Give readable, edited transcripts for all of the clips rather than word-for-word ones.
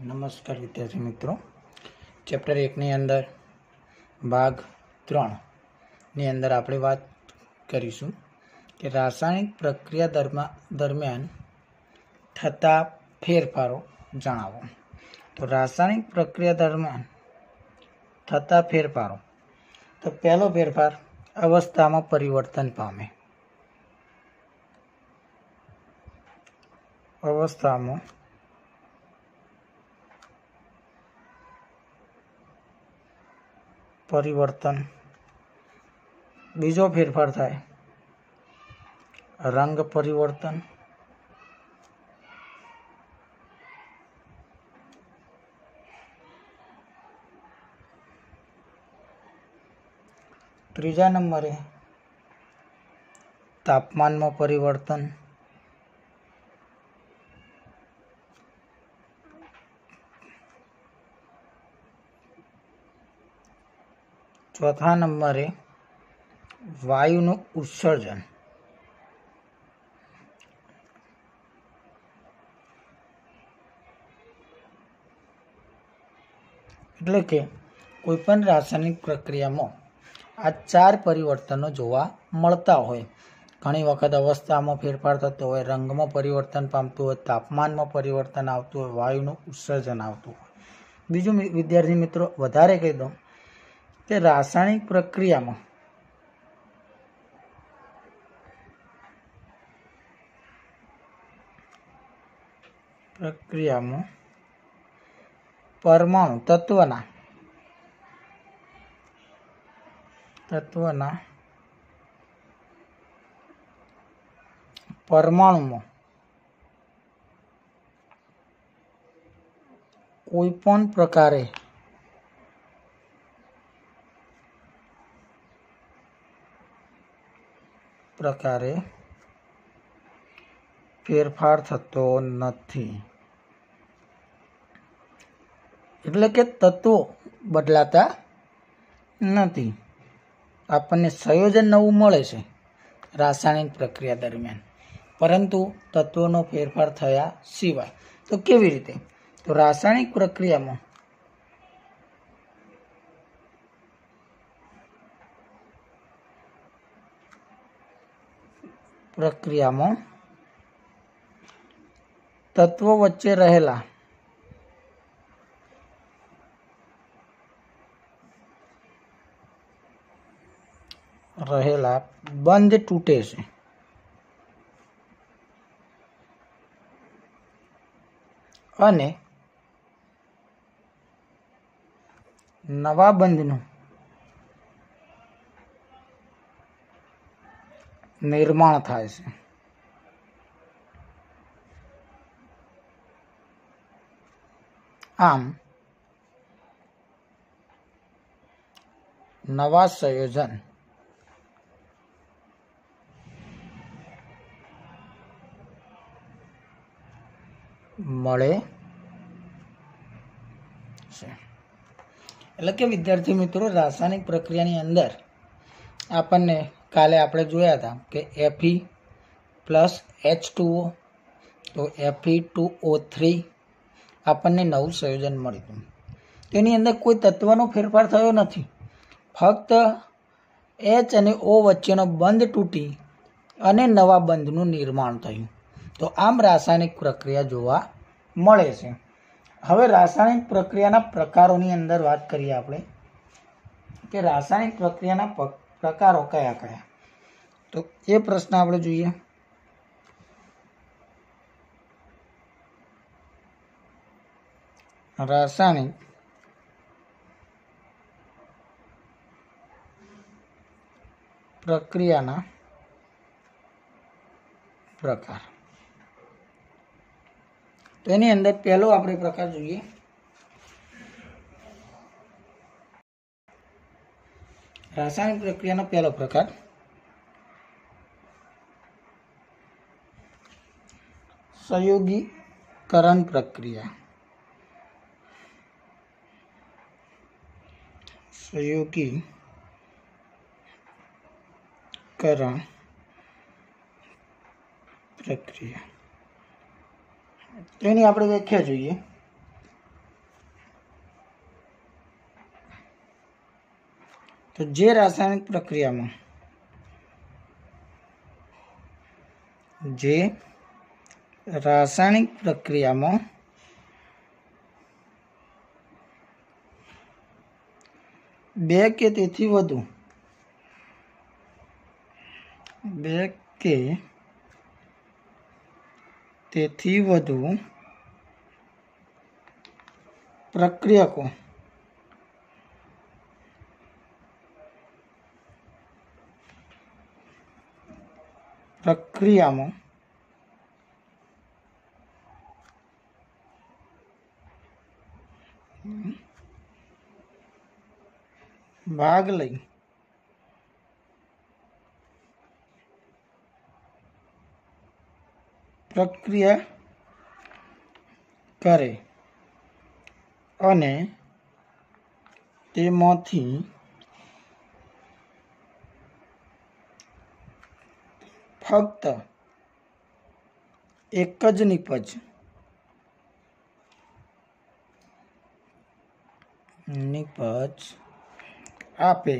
नमस्कार विद्यार्थी मित्रों, चैप्टर 1 ની અંદર ભાગ 3 ની અંદર આપણે વાત કરીશું કે રાસાયણિક પ્રક્રિયા દરમિયાન થતા ફેરફારો જણાવો। તો રાસાયણિક પ્રક્રિયા દરમિયાન થતા ફેરફારો, તો પહેલો ફેરફાર અવસ્થામાં પરિવર્તન પામે। અવસ્થામાં परिवर्तन। बीजो फेरफार थाय रंग परिवर्तन। त्रीजा नंबरे तापमान में परिवर्तन। चौथा नंबरे वायुનું उत्सर्जन। એટલે કે કોઈપણ રાસાયણિક પ્રક્રિયામાં આ ચાર પરિવર્તનો જોવા મળતા હોય। ઘણી વખત અવસ્થામાં ફેરફાર થતો હોય, રંગમાં પરિવર્તન પામતું હોય, તાપમાનમાં પરિવર્તન આવતું હોય, વાયુનું ઉત્સર્જન આવતું હોય। બીજું વિદ્યાર્થી મિત્રો વધારે કહી દઉં કે રાસાયણિક પ્રક્રિયામાં પરમાણુ તત્વના પરમાણુમાં કોઈ પણ પ્રકારે ફેરફાર થતો નથી। એટલે કે તત્વો બદલાતા નથી, આપણને સંયોજન નવું મળે છે રાસાયણિક પ્રક્રિયા દરમિયાન, પરંતુ તત્વોનો ફેરફાર થયા સિવાય। તો કેવી રીતે? તો રાસાયણિક પ્રક્રિયામાં તત્વો વચ્ચે રહેલા બંધ તૂટે છે અને નવા બંધનું નિર્માણ થાય છે। આમ નવા સંયોજન મળે છે। એટલે કે વિદ્યાર્થી મિત્રો રાસાયણિક પ્રક્રિયાની અંદર આપણને કાલે આપણે જોયા હતા કે Fe+H2O, તો Fe2O3 આપણને નવું સંયોજન મળ્યું। તેની અંદર કોઈ તત્વનો ફેરફાર થયો નથી, ફક્ત H અને O વચ્ચેનો બંધ તૂટી અને નવા બંધનું નિર્માણ થયું। તો આમ રાસાયણિક પ્રક્રિયા જોવા મળે છે। હવે રાસાયણિક પ્રક્રિયાના પ્રકારોની અંદર વાત કરીએ આપણે કે રાસાયણિક પ્રક્રિયાના પ્રકારો કયા કયા। તો એ પ્રશ્ન આપણે જોઈએ। રાસાયણિક પ્રક્રિયાના પ્રકાર, તો એની અંદર પહેલો આપણે પ્રકાર જોઈએ રાસાયણિક પ્રક્રિયાનો પહેલો પ્રકાર સંયોગીકરણ પ્રક્રિયા। સંયોગીકરણ પ્રક્રિયા, તેની આપણે વ્યાખ્યા જોઈએ तो जे रासायणिक प्रक्रिया में बे के तेथी वधु प्रक्रियकों प्रक्रिया में भाग लई प्रक्रिया करे अने तेमांथी फक्त एक ज निपज आपे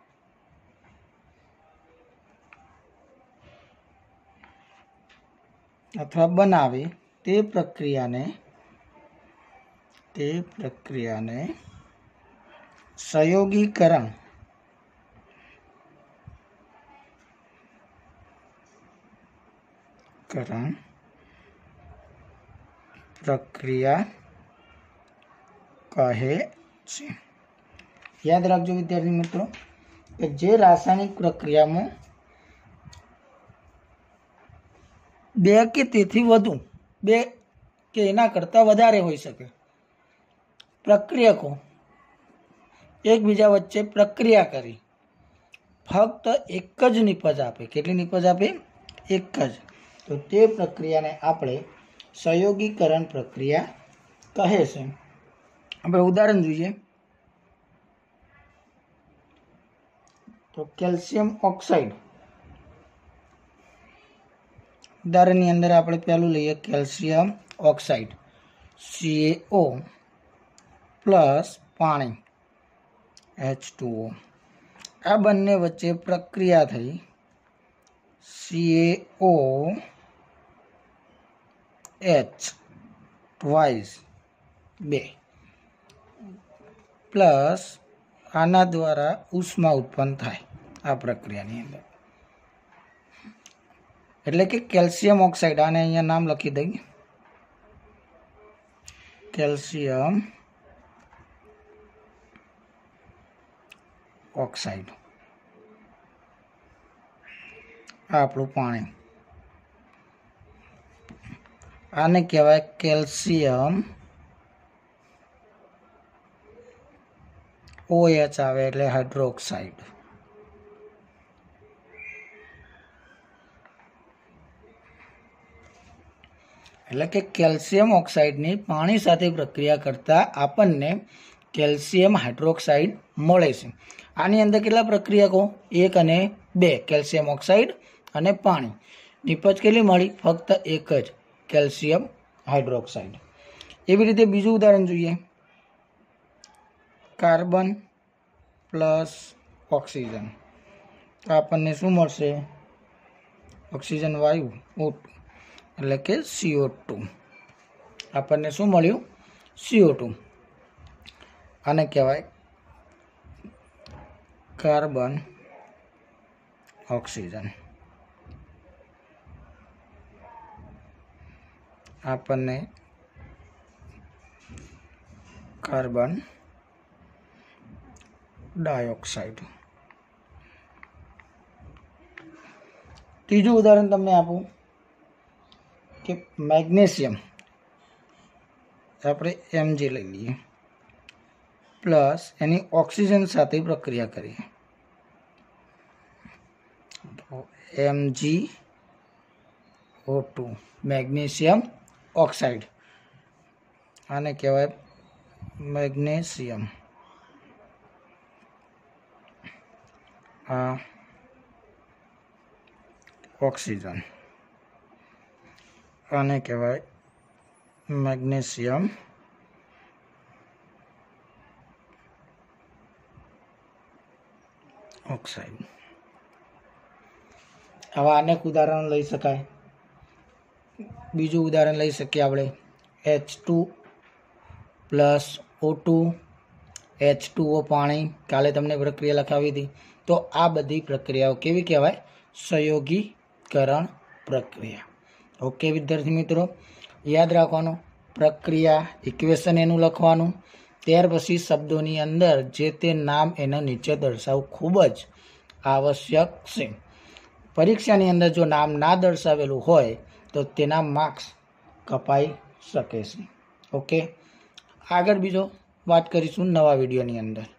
अथवा बनावे ते प्रक्रिया ने संयोगीकरण प्रक्रिया कहे छे। याद रखो विद्यार्थी मित्रों कि जे रासायनिक प्रक्रिया में बे के तेथी वधु बे के एना करता वधारे होई सके प्रक्रियको एकबीजा वच्चे प्रक्रिया करी फक्त एक ज निपज आपे। केटली निपज आपे? एक ज। तो ते प्रक्रिया ने आपणे संयोगीकरण प्रक्रिया कहे छे। આપણે ઉદાહરણ જોઈએ તો કેલ્શિયમ ઓક્સાઇડ ઉદાહરણની અંદર આપણે પહેલું લઈએ કેલ્શિયમ ઓક્સાઇડ CaO પ્લસ પાણી H2O આ બંને વચ્ચે પ્રક્રિયા થઈ CaOH ટ્વાઇસ 2 प्लस आना द्वारा उष्मा उत्पन्न थाय आ प्रक्रियानी अंदर एटले के कैल्शियम ऑक्साइड आने अहींया नाम लखी दई कैल्शियम ऑक्साइड आपणुं पाणी आने कहेवाय कैल्शियम OH आवे एटले हाइड्रोक्साइड एटले के कैल्शियम ऑक्साइड नी पाणी साथे प्रक्रिया करता आपणने कैल्शियम हाइड्रोक्साइड मळे छे। आनी अंदर केटला प्रक्रियको 1 અને 2 कैल्शियम ऑक्साइड અને पाणी निपज केटली मळी फक्त एक ज कैल्शियम हाइड्रोक्साइड। एवी रीते बीजुं उदाहरण जोईए कार्बन प्लस ऑक्सीजन तो आपने शू मळशे ऑक्सीजन वायु O2 एटले के CO2 आपने शू मळ्युं CO2 आने कहेवाय कार्बन ऑक्सीजन आपने कार्बन डाइऑक्साइड। तीजू उदाहरण तमने आपू कि मैग्नेशियम आपणे Mg लई लीए प्लस एनी ऑक्सीजन साथे प्रक्रिया करीए तो MgO2 मैग्नेशियम ऑक्साइड आने कहेवाय मैग्नेशियम ऑक्सीजन आने कहेवाय मैग्नेशियम ઓક્સાઇડ. આવા અનેક ઉદાહરણો લઈ શકાય. બીજું ઉદાહરણ લઈ શકીએ આપણે H2 પ્લસ O2 H2O પાણી. કાલે તમને પ્રક્રિયા લખાવી હતી. તો આ બધી પ્રક્રિયાઓ કેવી કહેવાય? સંયોગીકરણ પ્રક્રિયા. ઓકે વિદ્યાર્થી મિત્રો, યાદ રાખવાનું પ્રક્રિયા ઇક્વેશન એનું લખવાનું, ત્યાર પછી શબ્દોની અંદર જે તે નામ એના નીચે દર્શાવવું ખૂબ જ આવશ્યક છે. પરીક્ષાની અંદર જો નામ ના દર્શાવેલું હોય તો તેના માર્ક્સ કપાઈ શકે છે. ઓકે, આગળ બીજો વાત કરીશું નવા વિડીયોની અંદર.